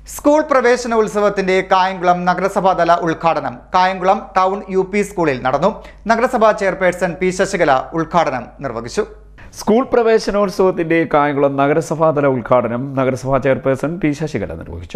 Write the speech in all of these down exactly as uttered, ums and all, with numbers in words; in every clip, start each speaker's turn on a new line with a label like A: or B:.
A: School പ്രവേശനോത്സവത്തിന്റെ Kayamkulam നഗരസഭാതല ഉദ്ഘാടനം Kayamkulam town U P സ്കൂളിൽ നടന്നു. നഗരസഭാ ചെയർപേഴ്സൺ പി ശശികല ഉദ്ഘാടനം നിർവഹിച്ചു.
B: സ്കൂൾ പ്രവേശനോത്സവത്തിന്റെ കായംകുളം നഗരസഭാതല ഉദ്ഘാടനം നഗരസഭാ ചെയർപേഴ്സൺ പി ശശികല നിർവഹിച്ചു.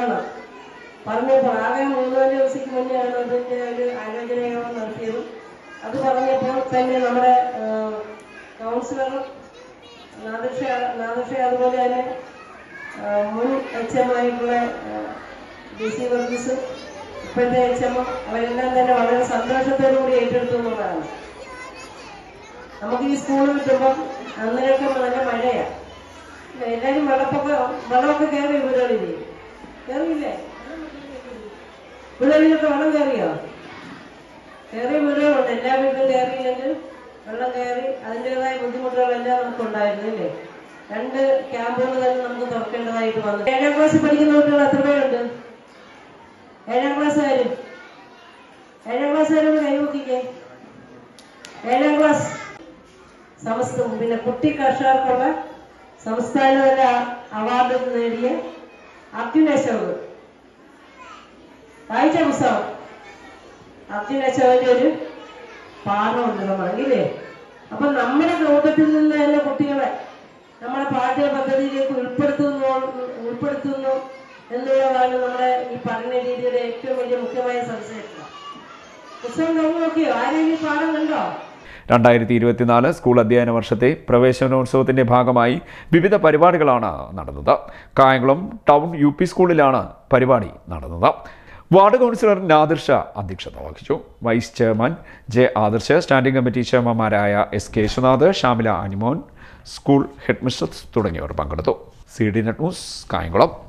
C: മുൻ എച്ച് എം ആയിട്ടുള്ള ഡി സി വർഗീസ് ഇപ്പോഴത്തെ എച്ച് എം അവരെല്ലാം തന്നെ വളരെ സന്തോഷത്തോടുകൂടി ഏറ്റെടുത്തു എന്നുള്ളതാണ്. നമുക്ക് ഈ സ്കൂളിൽ കിട്ടുമ്പം അന്നേരമൊക്കെ നല്ല മഴയാണ്. എല്ലാവരും വെള്ളപ്പൊക്കെ വെള്ളമൊക്കെ കയറി വീടുകളിൽ കയറിയില്ലേ? വീടുകളിലൊക്കെ വെള്ളം കയറിയോ? കയറിയ വീടുകളുണ്ട്. എല്ലാ വീട്ടിലും കയറിയില്ലെങ്കിൽ വെള്ളം കയറി അതിൻ്റെതായ ബുദ്ധിമുട്ടുകളെല്ലാം നമുക്കുണ്ടായിരുന്നില്ലേ? രണ്ട് ക്യാമ്പുകൾ തന്നെ നമുക്ക് തുറക്കേണ്ടതായിട്ട് വന്നു. ഏഴാം ക്ലാസ്സിൽ പഠിക്കുന്ന കുട്ടികൾ എത്ര പേരുണ്ട്? ഏഴാം ക്ലാസ്സുകാര് ഏഴാം ക്ലാസ്സുകാരോട് കൈവക്കിക്കേ. ഏഴാം ക്ലാസ് സമസ്ത പിന്നെ കുട്ടി കർഷകർക്കുള്ള സംസ്ഥാനതല അവാർഡ് നേടിയ അർജുൻ അശോക് വായിച്ച പുസ്തകം. അർജുൻ അശോകിന്റെ ഒരു പാഠമുണ്ട് നമ്മളെങ്കിലേ. അപ്പൊ നമ്മുടെ കൂട്ടത്തിൽ നിന്ന് തന്നെ കുട്ടികളെ നമ്മുടെ പാഠ്യ പദ്ധതിയിലേക്ക് ഉൾപ്പെടുത്തുന്നു ഉൾപ്പെടുത്തുന്നു എന്നുള്ളതാണ് നമ്മുടെ ഈ പഠന രീതിയുടെ ഏറ്റവും വലിയ മുഖ്യമായ സവിശേഷത. പുസ്തകം നമ്മൾ നോക്കിയോ? ആരെയും ഈ പാഠം കണ്ടോ?
B: രണ്ടായിരത്തി ഇരുപത്തിനാല് സ്കൂൾ അധ്യയന വർഷത്തെ പ്രവേശനോത്സവത്തിന്റെ ഭാഗമായി വിവിധ പരിപാടികളാണ് നടന്നത്. കായംകുളം ടൗൺ യു പി സ്കൂളിലാണ് പരിപാടി നടന്നത്. വാർഡ് കൗൺസിലർ നാദിർഷ അധ്യക്ഷത വഹിച്ചു. Vice chairman J Adarsh, standing committee ചെയർമാൻമാരായ S K Viswanath, Shamila Animon, school headmistress തുടങ്ങിയവർ പങ്കെടുത്തു. C D net news Kayamkulam.